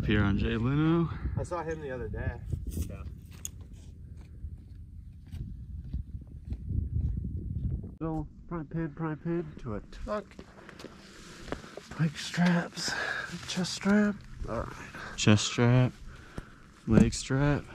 up here on Jay Leno. I saw him the other day. Yeah. Little prime pin to a tuck. Pike straps, chest strap. All right. Chest strap, leg strap.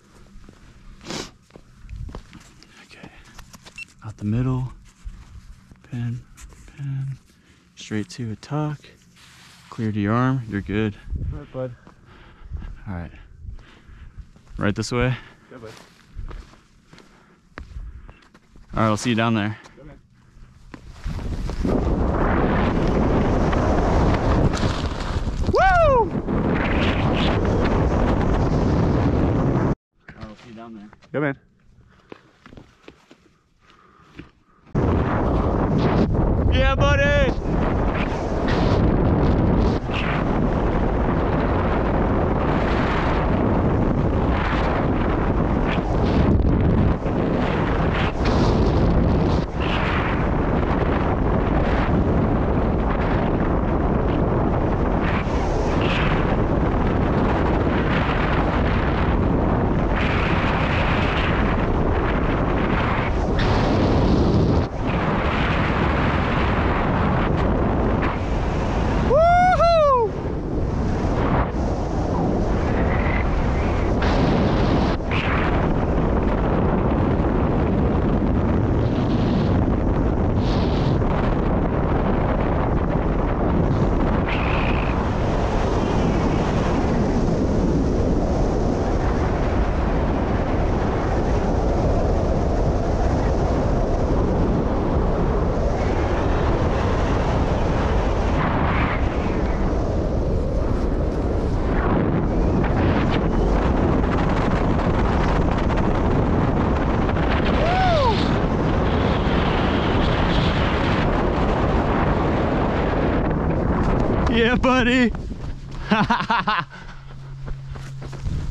Okay. Out the middle. Pin, straight to a tuck. Clear to your arm. You're good. All right, bud. All right. Right this way. Yeah, bud. All right, I'll see you down there. Okay. Woo! All right, I'll see you down there. Yeah, man. Yeah, buddy! Yeah, buddy.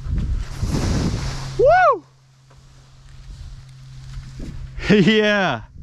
Woo! Yeah.